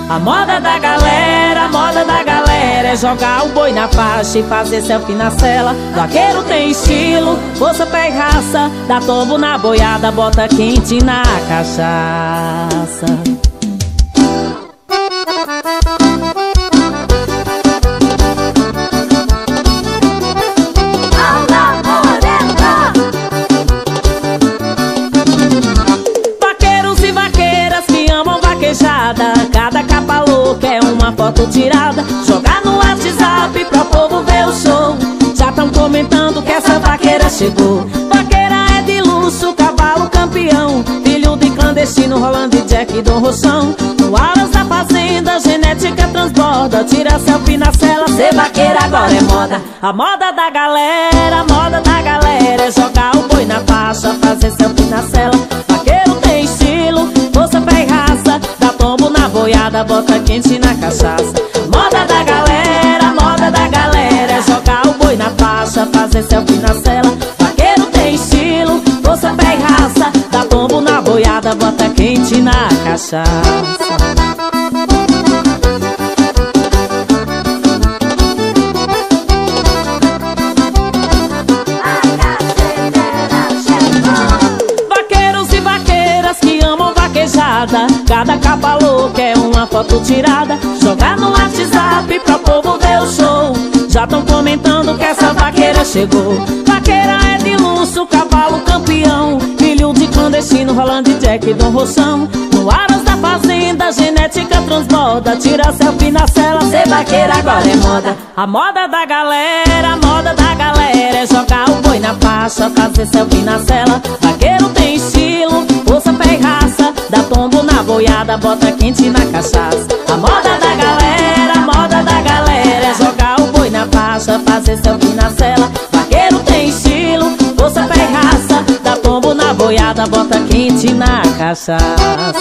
A moda da galera é jogar o boi na faixa e fazer selfie na cela. Vaqueiro tem estilo, força, pé e raça, dá tombo na boiada, bota quente na cachaça. Cada capa louca é uma foto tirada, jogar no WhatsApp pra o povo ver o show. Já tão comentando que essa vaqueira chegou. Vaqueira é de luxo, cavalo campeão, filho de clandestino, rolando de Jack e Dom Rochão. No aras da fazenda, genética transborda, tira selfie na cela, ser vaqueira agora é moda. A moda da galera é jogar o boi na faixa, fazer selfie na cela. Vaqueiro tem estilo, força, pé e raça, dá tombo na boiada, bota quente na cachaça. Moda da galera é jogar o boi na faixa, fazer selfie na cela. Vaqueiro tem estilo, força, pé e raça, dá tombo na boiada, bota quente na cachaça. Cada capa louca é uma foto tirada, jogar no WhatsApp pra o povo ver o show. Já tão comentando que essa vaqueira chegou. Vaqueira é de luxo, cavalo campeão, filho de clandestino, rolando de Jack e Dom Rochão. No aras da fazenda, genética transborda, tira selfie na cela, ser vaqueira agora é moda. A moda da galera é jogar o boi na faixa, fazer selfie na cela. Vaqueiro tem estilo, força, pé e raça, dá tombo na boiada, bota quente na cachaça. A moda da galera é jogar o boi na faixa, fazer selfie na cela. Vaqueiro tem estilo, força, pé e raça, dá tombo na boiada, bota quente na cachaça.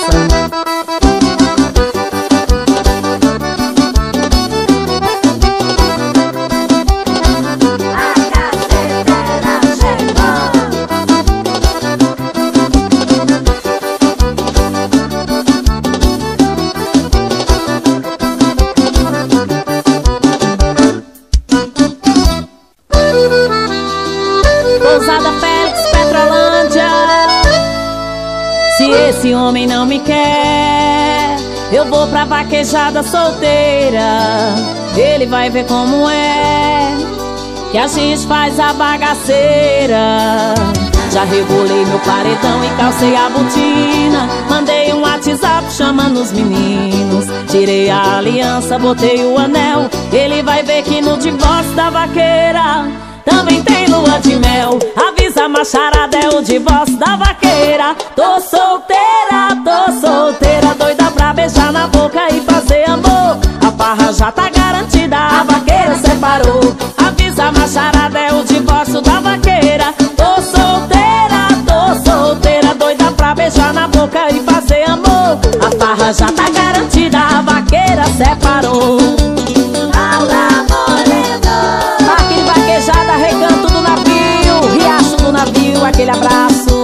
Esse homem não me quer, eu vou pra vaquejada solteira. Ele vai ver como é que a gente faz a bagaceira. Já regulei meu paredão e calcei a botina, mandei um WhatsApp chamando os meninos. Tirei a aliança, botei o anel, ele vai ver que no divórcio da vaqueira também tem lua de mel. Avisa a macharada, é o divórcio da vaqueira. Tô solteira, doida pra beijar na boca e fazer amor. A farra já tá garantida, a vaqueira separou. Avisa a macharada, é o divórcio da vaqueira. Tô solteira, doida pra beijar na boca e fazer amor. A farra já tá garantida, a vaqueira separou. Recanto do navio, riacho do navio, aquele abraço.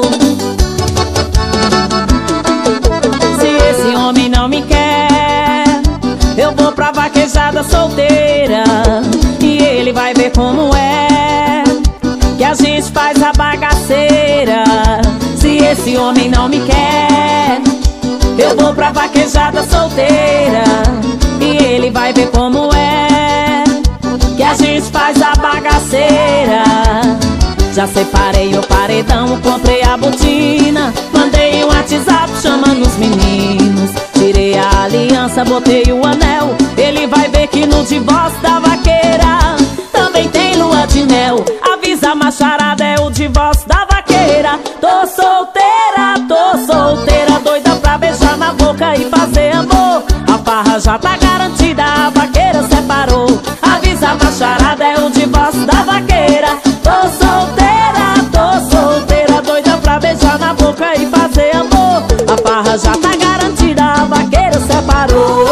Se esse homem não me quer, eu vou pra vaquejada solteira, e ele vai ver como é que a gente faz a bagaceira. Se esse homem não me quer, eu vou pra vaquejada solteira, e ele vai ver como é que a gente faz a bagaceira. Já separei o paredão, comprei a botina, mandei um WhatsApp chamando os meninos. Tirei a aliança, botei o anel, ele vai ver que no divórcio da vaqueira também tem lua de mel. Avisa a macharada, é o divórcio da vaqueira. Tô solteira, doida pra beijar na boca e fazer amor. A farra já tá garantida, a vaqueira separou. Avisa a macharada, é o divórcio da vaqueira. Tô solteira, doida pra beijar na boca e fazer amor. A farra já tá garantida, a vaqueira separou.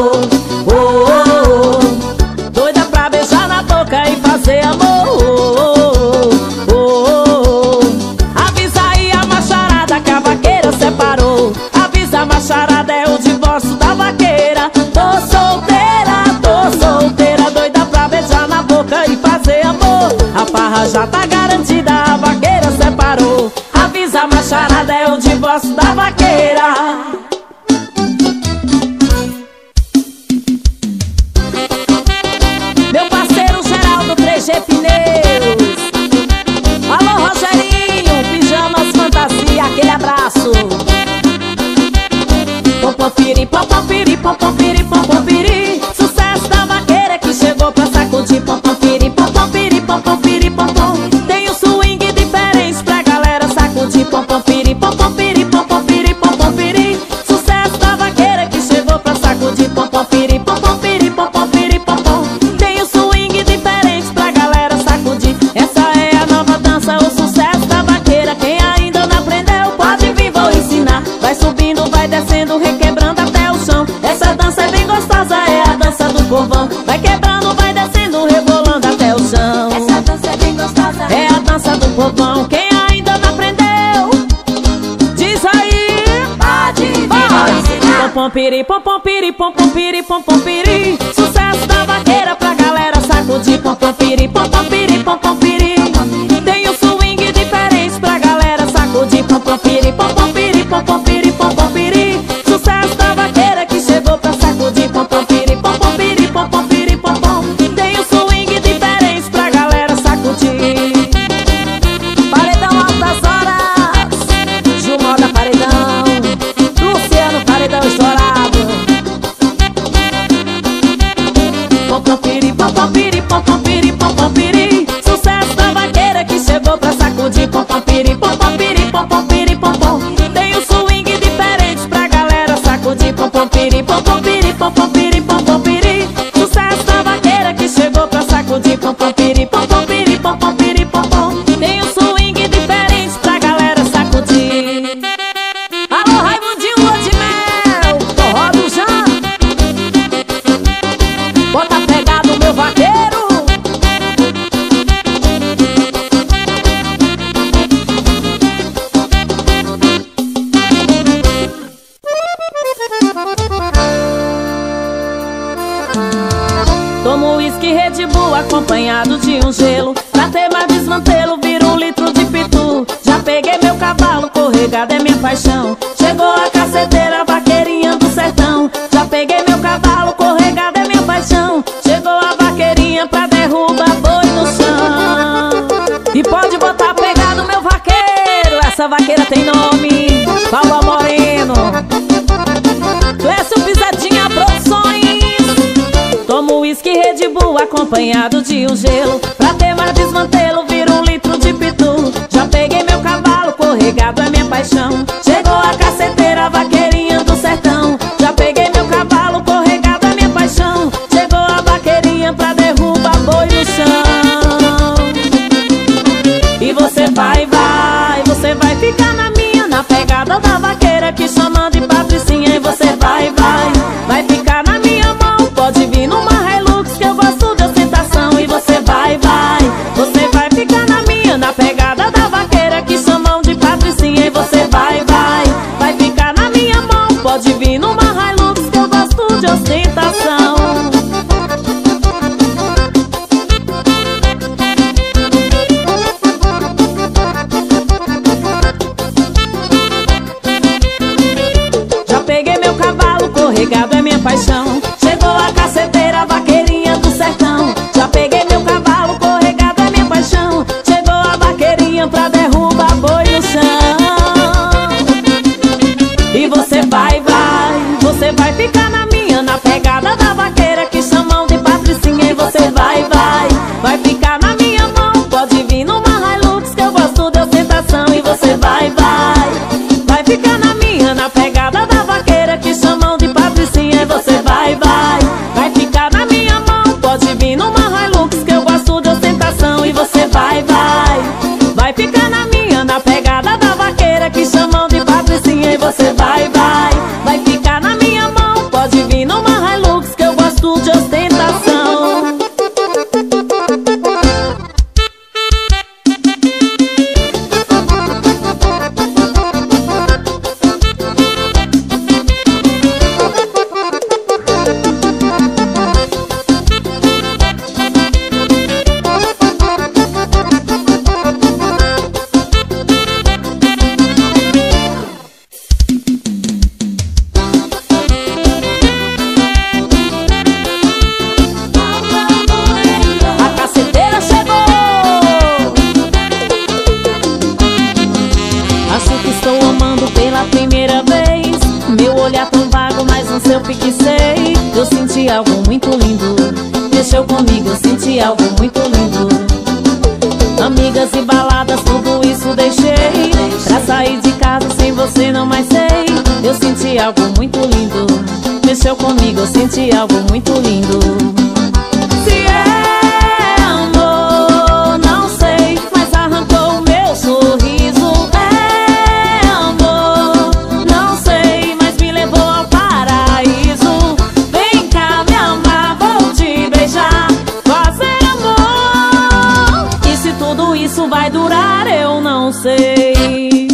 Doida pra beijar na boca e fazer amor. Avisa aí a macharada que a vaqueira separou. Avisa a macharada, é o divórcio da vaqueira. farra já tá garantida, a vaqueira separou. Avisa a macharada, é o divórcio da vaqueira. Meu parceiro Geraldo 3G Pneus. Alô Rogerinho, Pijamas Fantasia, aquele abraço. Pompopiri, pompopiri, pompopiri, pompopiri. Sucesso da vaqueira que chegou pra sacudir. Pompopiri, pompopiri, pompopiri, pompom. Tem um swing diferente pra galera sacudir. Pompopiri, pompopiri, pompopiri, pompopiri. Sucesso da vaqueira que chegou pra sacudir. Pompopiri, pompopiri, pompopiri, pompom. Tem um swing diferente pra galera sacudir. Essa é a nova dança, o sucesso da vaqueira. Quem ainda não aprendeu pode vir, vou ensinar. Vai subindo, vai descendo, requebrando até o chão. Essa dança é bem gostosa, é a dança do povão. Vai quebrando, vai descendo, rebolando até o chão. Essa dança é bem gostosa, é a dança do povão. Quem ainda não aprendeu, diz aí. pode vir, vou ensinar. Pompopiri, pompopiri, pompopiri, pompopiri. Sucesso da vaqueira pra galera sacudir. Pompopiri, pompopiri, pompopiri. Tem um swing diferente pra galera sacudir. Pompopiri, pompopiri, pompopiri, pompopiri. Sucesso da vaqueira que chegou pra sacudir. Pompopiri, pompopiri, pompopiri, pompom. Tem um swing diferente pra galera sacudir. Paredão Altas Horas, Gilmoda Paredão, Luciano Paredão estourado. Pompopiri, pompopiri, pompopiri, pompopiri. Sucesso da vaqueira que chegou pra sacudir. Pompopiri, pompopiri, pompopiri, pompom. Tem um swing diferente pra galera sacudir. Pompopiri, pompopiri, pompopiri, pompopiri. Sucesso da vaqueira que chegou pra sacudir. Pompopiri, pompopiri, pompopiri, pompom. Tem um swing diferente pra galera sacudir. Alô Raimundinho Lua de Mel, forró do Jan. Bota pegado meu vaqueiro. Tomo uísque Red Bull acompanhado de um gelo. Pra ter mais desmantelo, vira 1 litro de pitu. Já peguei meu cavalo, corregado é minha paixão. Chegou a caceteira, a vaqueirinha do sertão. Já peguei meu cavalo, corregado é minha paixão. Chegou a vaqueirinha pra derrubar boi no chão. E pode botar pegado meu vaqueiro, essa vaqueira tem nome, Paula Moreno, Clécio Pisadinha Produções. Tomo uísque Red Bull acompanhado de um gelo. Pra ter mais desmantelo, vira 1 litro de pitu. Já peguei meu cavalo, corregado é minha paixão. Chegou a caceteira, a vaqueirinha do sertão. Já peguei meu cavalo, corregado é minha paixão. Chegou a vaqueirinha pra derrubar boi no chão. E você vai, você vai ficar na minha, na pegada da vaqueira que chamam de Patricinha. E você vai ficar na minha mão. Pode vir numa Hilux que eu gosto de ostentação. E você vai ficar na minha, na pegada da vaqueira que chamam de Patricinha. E você vai ficar na minha mão. Pode vir numa Hilux que eu gosto de ostentação. Já peguei meu cavalo, corregado é minha paixão. Chegou a caceteira, a vaqueirinha do sertão. Já peguei meu cavalo, corregado é minha paixão. Chegou a vaqueirinha pra derrubar boi no chão. E você vai ficar na minha, na pegada da vaqueira que chamam de Patricinha. E você vai ficar na minha mão. Pode vir numa Hilux que eu gosto de ostentação. E você vai ficar na minha, na pegada da vaqueira que chamam de Patricinha. E você vai tão vago, mas no seu pique sei. Eu senti algo muito lindo. Mexeu comigo, eu senti algo muito lindo. Amigas e baladas, tudo isso deixei pra sair de casa sem você não mais sei. Eu senti algo muito lindo. Mexeu comigo, eu senti algo muito lindo. Se é amor, não sei, mas arrancou o meu sorriso. É amor, não sei, mas me levou ao paraíso. Vem cá me amar, vou te beijar, fazer amor. E se tudo isso vai durar, eu não sei.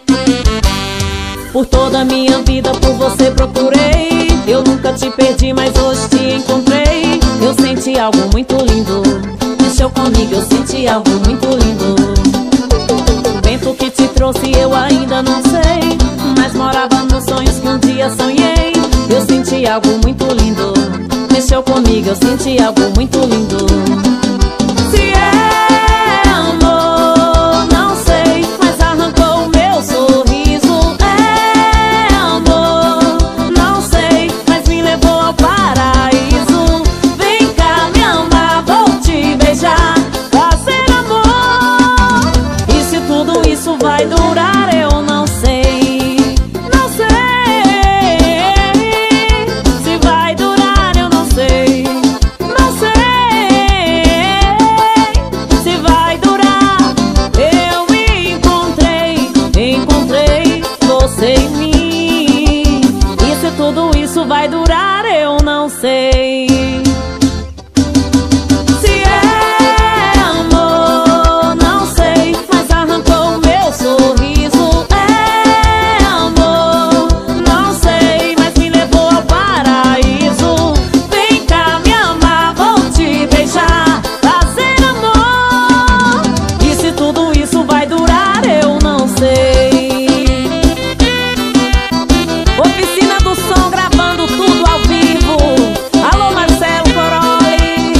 Por toda a minha vida por você procurei. Eu nunca te perdi, mas hoje te encontrei. Eu senti algo muito lindo. Mexeu comigo, eu senti algo muito lindo. O vento que te trouxe eu ainda não sei, mas morava nos sonhos que um dia sonhei. Eu senti algo muito lindo. Mexeu comigo, eu senti algo muito lindo. Se é amor, não sei, mas arrancou o meu sorriso. É amor, não sei, mas me levou ao paraíso. Vem cá me amar, vou te beijar, fazer amor. E se tudo isso vai durar, eu não sei. Não sei. Se vai durar, eu não sei. Não sei. Se vai durar. Eu me encontrei você em mim. E se tudo isso vai durar, eu não sei. Se é amor, não sei, mas arrancou o meu sorriso. É amor, não sei, mas me levou ao paraíso. Vem cá me amar, vou te beijar, fazer amor. E se tudo isso vai durar, eu não sei. Oficina do som gravando tudo ao vivo. Alô Marcelo Coroli.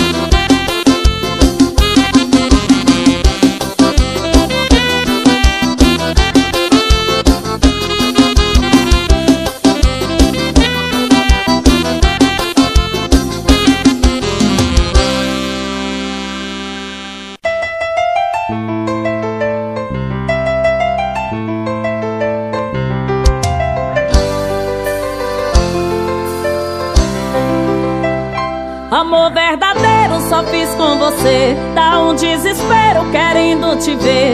Amor verdadeiro só fiz com você. Dá um desespero querendo te ver.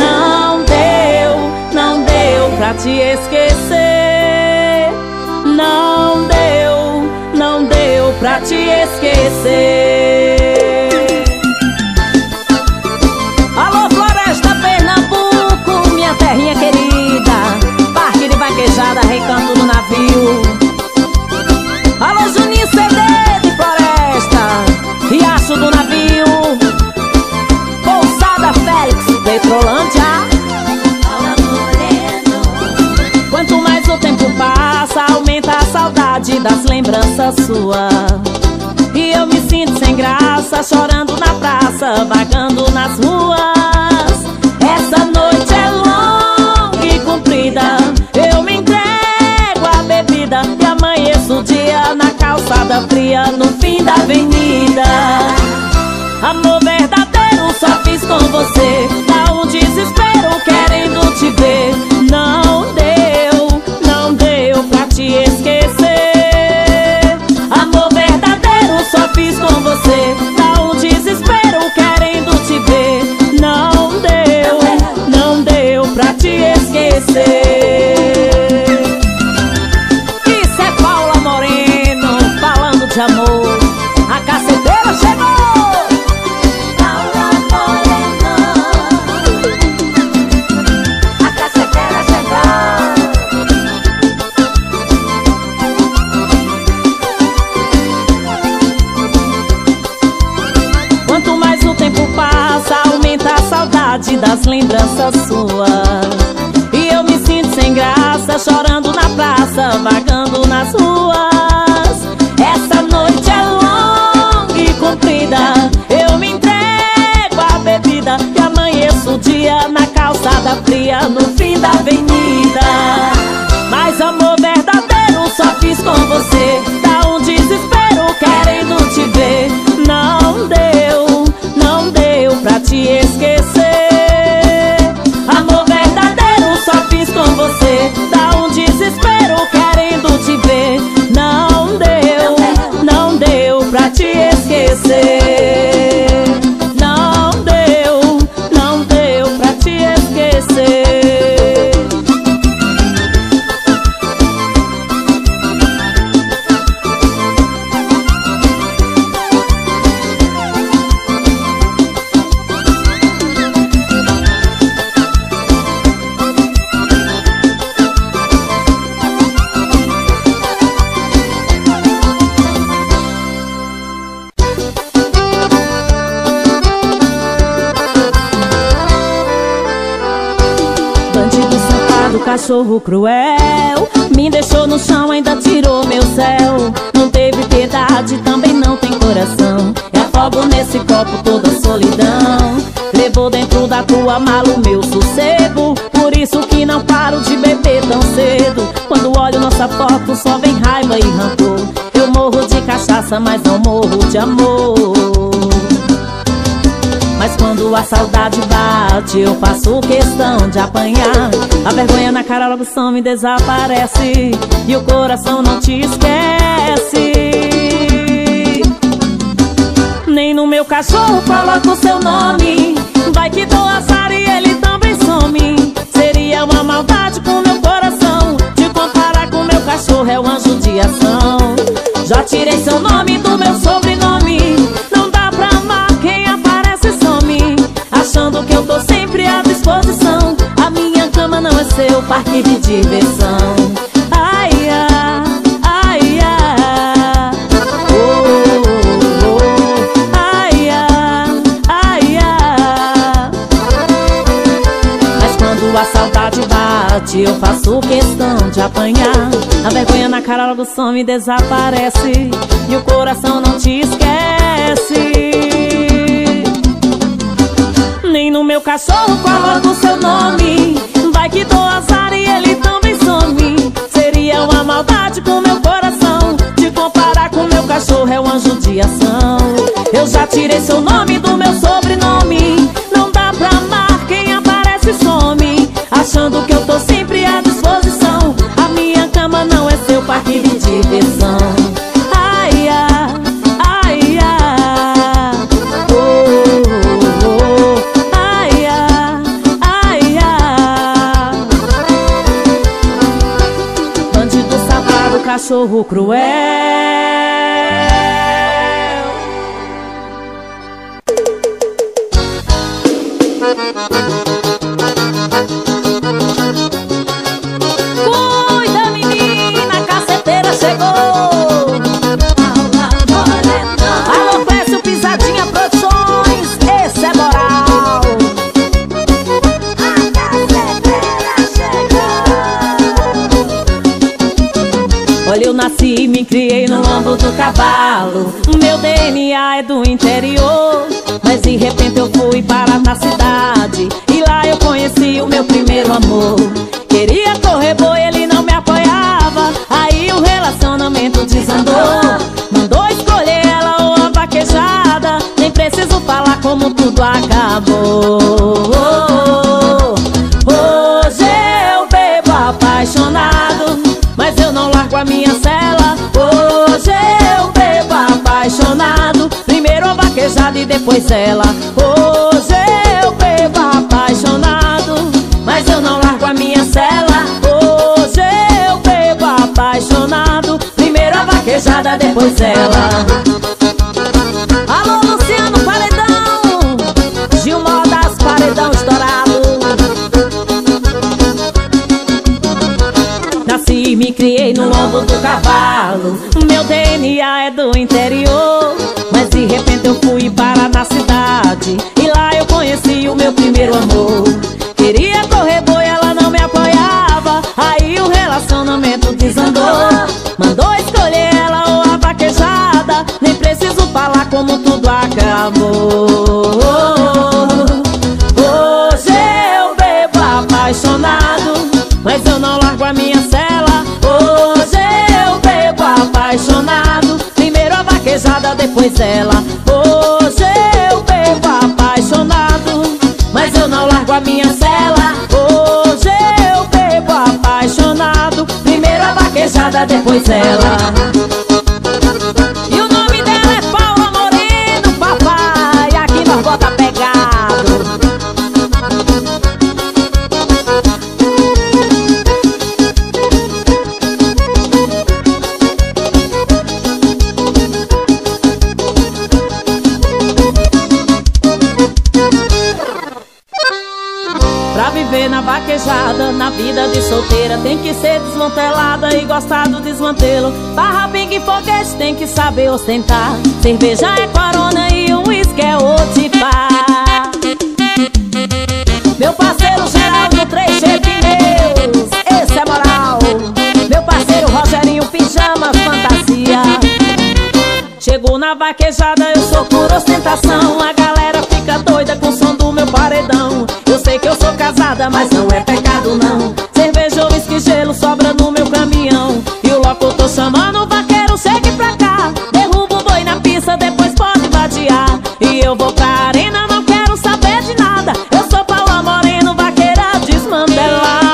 Não deu pra te esquecer. Não deu pra te esquecer. Alô Floresta, Pernambuco, minha terrinha querida. Parque de vaquejada, Recanto do Navio. Alô Juninho CD de Floresta, Riacho do Navio, Pousada Félix, Petrolândia. Quanto mais o tempo passa, aumenta a saudade das lembranças suas. E eu me sinto sem graça, chorando na praça, vagando nas ruas. Essa noite é longa e comprida, eu me entrego à bebida e amanheço o dia na calçada fria, no fim da avenida. Amor verdadeiro só fiz com você. Dá um desespero querendo te ver. Não deu pra te esquecer. Amor verdadeiro só fiz com você. Dá um desespero querendo te ver. Não deu pra te esquecer. Isso é Paula Moreno falando de amor. A caceteira chegou. Quanto mais o tempo passa, aumenta a saudade das lembranças suas. E eu me sinto sem graça, chorando na praça, vagando nas ruas. Essa noite é longa e comprida, eu me entrego à bebida e amanheço o dia na calçada fria, no fim da avenida. Mas amor verdadeiro só cachorro cruel, me deixou no chão, ainda tirou meu céu. Não teve piedade, também não tem coração. Eu afogo nesse copo toda a solidão. Levou dentro da tua mala o meu sossego, por isso que não paro de beber tão cedo. Quando olho nossa foto só vem raiva e rancor. Eu morro de cachaça, mas não morro de amor. Mas quando a saudade bate, eu faço questão de apanhar. A vergonha na cara logo some e desaparece, e o coração não te esquece. Nem no meu cachorro coloco o seu nome, vai que dou azar e ele também some. Seria uma maldade com meu coração, te comparar com meu cachorro, é o anjo de ação. Já tirei seu nome do meu sobrenome, não dá pra amar quem aparece e some, achando que eu tô sempre à disposição. A minha cama não é seu parque de diversão. Ai, ai, ai, ai. Oh, oh, oh. Ai, ai, ai, ai. Mas quando a saudade bate, eu faço questão de apanhar. A vergonha na cara logo some e desaparece, e o coração não te esquece. Nem no meu cachorro coloco o seu nome, vai que dou azar e ele também some. Seria uma maldade com meu coração, te comparar com meu cachorro, é o anjo de ação. Eu já tirei seu nome do meu sobrenome, não dá pra amar quem aparece e some, achando que eu tô sempre à disposição. A minha cama não é seu parque de diversão. Ai, ai, ai, ai. Oh, oh, oh. Ai, ai, ai, ai. Bandido safado, cachorro cruel. Cuida, menina, a caceteira chegou. Alô, Clécio, Pisadinha Produções, esse é moral. A caceteira chegou. Olha, eu nasci e me criei no lombo do cavalo. Meu DNA é do interior, mas de repente eu fui parar na cidade, e lá eu conheci o meu primeiro amor. Queria correr boi, ele não me apoiava, aí o relacionamento desandou. Mandou escolher ela ou a vaquejada, nem preciso falar como tudo acabou. Hoje eu bebo apaixonado, mas eu não largo a minha cela. Hoje eu bebo apaixonado, primeiro a vaquejada e depois ela. Hoje eu bebo apaixonado, mas eu não largo a minha cela. Hoje eu bebo apaixonado, primeiro a vaquejada, depois ela. Alô, Luciano Paredão, Gilmar das Paredão estourado. Nasci e me criei no lombo do cavalo, meu DNA é do interior, mas de repente eu fui parar na cidade, e lá eu conheci o meu primeiro amor. Queria correr boi, ela não me apoiava, aí o relacionamento desandou. Mandou escolher ela ou a vaquejada, nem preciso falar como tudo acabou. Hoje eu bebo apaixonado, mas eu não largo a minha cela. Hoje eu bebo apaixonado, primeiro a vaquejada, depois ela. Hoje eu bebo apaixonado, mas eu não largo a minha cela. Hoje eu bebo apaixonado, primeiro a vaquejada, depois ela. E o nome dela é Paula Moreno, papai, aqui nós bota pegado. Pra viver na vaquejada, na vida de solteira, tem que ser desmantelada e gostar do desmantelo. Barra, pingue e foguete, tem que saber ostentar. Cerveja é Corona e o uísque é Otipar. Meu parceiro Geraldo, 3G Pneus, na vaquejada, eu sou por ostentação. A galera fica doida com o som do meu paredão. Eu sei que eu sou casada, mas não é pecado não. Cerveja, uísque, gelo sobra no meu caminhão. E o locutor chamando o vaqueiro, chegue pra cá. Derruba o boi na pista, depois pode vadiar. E eu vou pra arena, não quero saber de nada. Eu sou Paula Moreno, vaqueira desmantelada.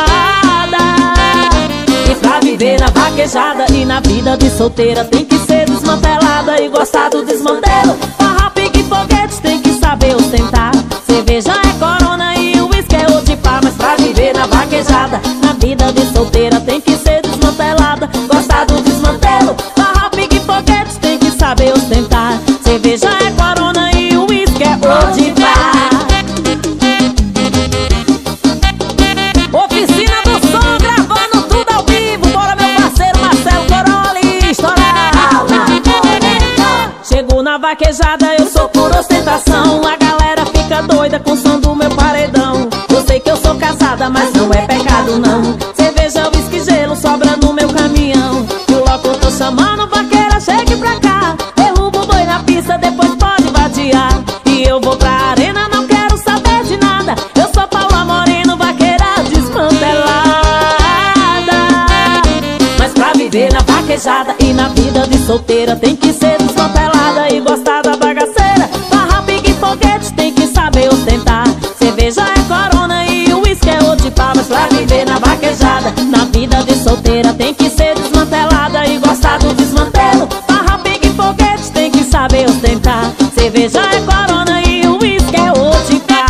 E pra viver na vaquejada e na vida de solteira tem que ser desmantelada e gostar do desmantelo. Farra, pique e foguete tem que saber ostentar. Cerveja é Corona e o uísque é Odipá. Mas pra viver na vaquejada, na vida de solteira tem que ser desmantelada, gostar do desmantelo. Farra, pique e foguete tem que saber ostentar. Cerveja é Corona e o uísque é Odipá. Oficina do som, gravando tudo ao vivo. Bora, meu parceiro Marcelo Coroli, estourar. Chego na vaquejada, eu sou por ostentação. A galera fica doida com o som do meu paredão. Eu sei que eu sou casada, mas não é pecado não. Cerveja, uísque, gelo sobra no meu caminhão. E o locutor chamando, vaqueira, chegue pra cá. Derruba o boi na pista, depois pode vadiar. E eu vou pra arena, não quero saber de nada. Eu sou Paula Moreno, vaqueira desmantelada. Mas pra viver na vaquejada e na vida de solteira tem que ser desmantelada e gostar da bagaceira. Farra, pique e foguete tem que saber ostentar. Cerveja é Corona e o uísque é Odipá. Mas pra viver na vaquejada, na vida de solteira tem que ser desmantelada e gostar do desmantelo. Farra, pique e foguete tem que saber ostentar. Cerveja é Corona e o uísque é Odipá.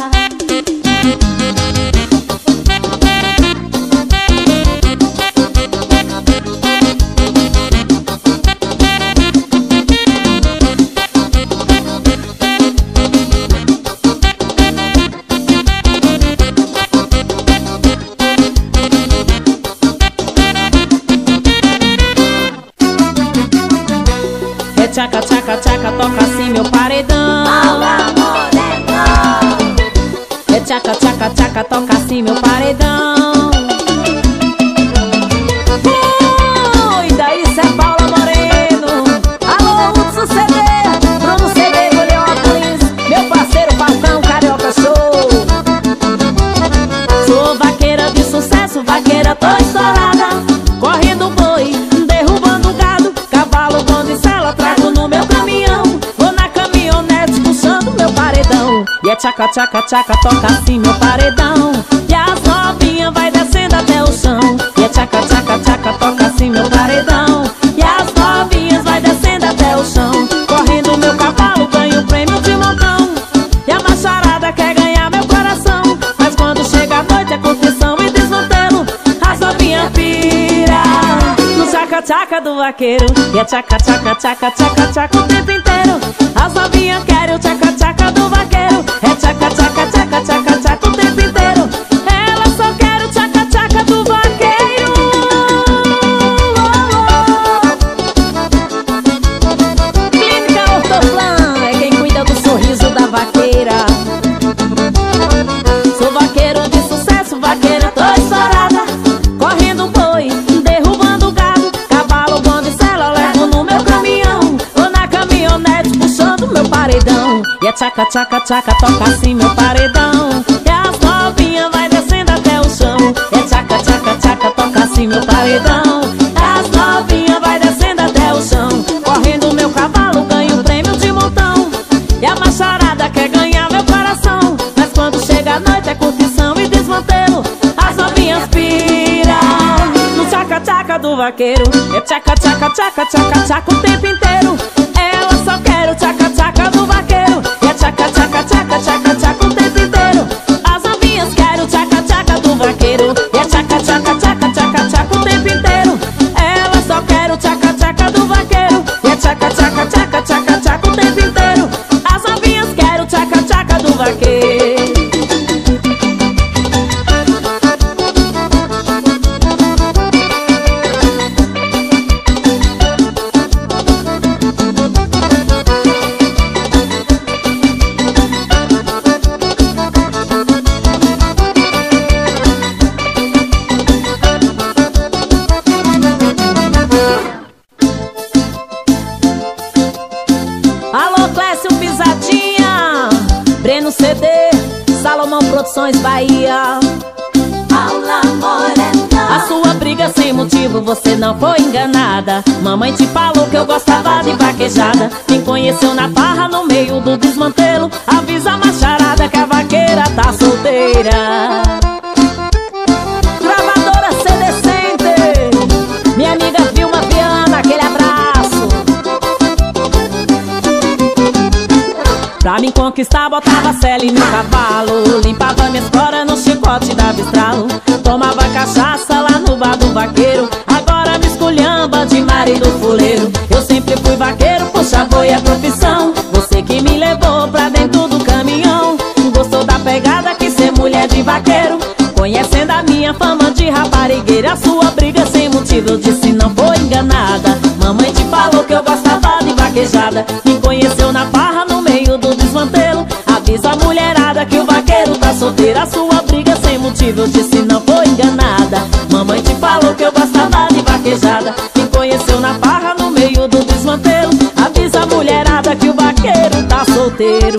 É tchaca, tchaca, tchaca, toca assim meu paredão. É tchaca, tchaca, tchaca, toca assim meu paredão. E daí cê é Paula Moreno. Alô, Hudson CD, Bruno CD, Goleópolis, meu parceiro Patão, Carioca Show. Sou vaqueira de sucesso, vaqueira tô estourada. Correndo boi, derrubando gado, cavalo, bonde, sela, trago no meu caminhão. Vou na caminhonete puxando meu paredão. E é tchaca, tchaca, tchaca, toca assim meu paredão. E as novinhas vai descendo até o chão. E é tchaca, tchaca, tchaca, toca assim meu paredão. E as novinhas vai descendo até o chão. Correndo meu cavalo, ganho o prêmio de montão. E a macharada quer ganhar meu coração. Mas quando chega a noite é confissão e desmantelo. As novinhas pira no tchaca, tchaca do vaqueiro. E é tchaca, tchaca, tchaca, tchaca, tchaca o tempo inteiro. As novinhas querem o tchaca, tchaca do vaqueiro. É tchaca, tchaca, tchaca, tchaca, tchaca o tempo inteiro. Ela só quer o tchaca, tchaca do vaqueiro. Clínica Ortoplan é quem cuida do sorriso da vaqueira. Sou vaqueiro de sucesso, vaqueira tô estourada. Correndo boi, derrubando gado, cavalo, bonde, sela, levo no meu caminhão. Vou na caminhonete puxando meu paredão. E é tchaca, tchaca, tchaca, toca assim meu paredão. E as novinhas vai descendo até o chão. E é tchaca, tchaca, tchaca, toca assim meu paredão. As novinhas vai descendo até o chão. Correndo meu cavalo, ganho o prêmio de montão. E a macharada quer ganhar meu coração. Mas quando chega a noite é curtição e desmantelo. As novinhas pira no tchaca, tchaca do vaqueiro. É tchaca, tchaca, tchaca, tchaca, tchaca o tempo inteiro. Ela só quer o tchaca, tchaca do vaqueiro. E é tchaca, tchaca, tchaca, tchaca, tchaca o tempo inteiro. As novinhas querem o tchaca, tchaca do vaqueiro. E é tchaca, tchaca, tchaca, tchaca, tchaca o tempo inteiro. Ela só quer o tchaca, tchaca do vaqueiro. E é tchaca, tchaca, tchaca, tchaca, tchaca o tempo inteiro. As novinhas querem o tchaca, tchaca do vaqueiro. CD Salomão Produções Bahia. Paula Morena, A sua briga sem motivo, você não foi enganada. Mamãe te falou que eu gostava de vaquejada. Me conheceu na farra no meio do desmantelo. Avisa a macharada que a vaqueira tá solteira. Gravadora CD Center, minha amiga Vilma Viana, aquele abraço. Pra me conquistar botava sele no cavalo, limpava minhas coras no chicote, dava estralo. Tomava cachaça lá no bar do vaqueiro, agora me esculhamba de marido fuleiro. Eu sempre fui vaqueiro, puxa boi é profissão. Você que me levou pra dentro do caminhão. Gostou da pegada que ser mulher de vaqueiro. Conhecendo a minha fama de raparigueira, a sua briga sem motivo, eu disse não foi enganada. Mamãe te falou que eu gostava de vaquejada. Me conheceu na farra no meio do desmantelo. Avisa a mulherada que o vaqueiro tá solteiro. A sua briga sem motivo, eu disse não foi enganada. Mamãe te falou que eu gostava de vaquejada. Me conheceu na farra no meio do desmantelo. Avisa a mulherada que o vaqueiro tá solteiro.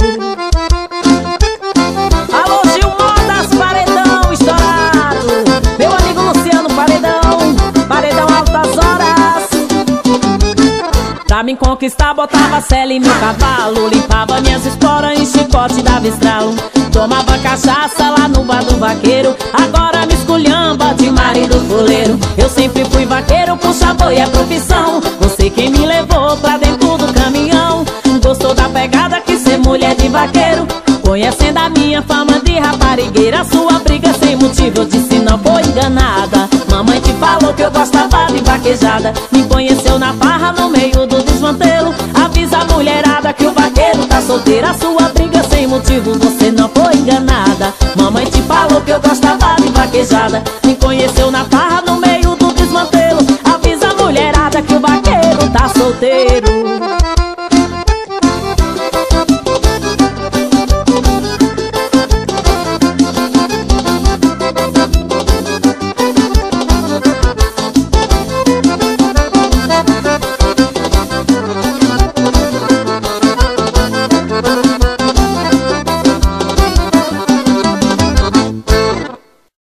Alô Gil Modas, paredão estourado. Meu amigo Luciano Paredão, paredão altas horas. Pra me conquistar botava sela em meu cavalo, limpava minhas esporas em chicote, dava estralo. Tomava cachaça lá no bar do vaqueiro, agora me esculhamba de marido fuleiro. Eu sempre fui vaqueiro, puxa boi é profissão. Você quem me levou pra dentro do caminhão. Gostou da pegada que ser mulher de vaqueiro. Conhecendo a minha fama de raparigueira, a sua briga sem motivo, eu disse não foi enganada. Mamãe te falou que eu gostava de vaquejada. Me conheceu na farra no meio do desmantelo. Avisa a mulherada que o vaqueiro tá solteiro. A sua briga sem motivo, você não foi enganada. Mamãe te falou que eu gostava de vaquejada. Me conheceu na farra no meio do desmantelo. Avisa a mulherada que o vaqueiro tá solteiro.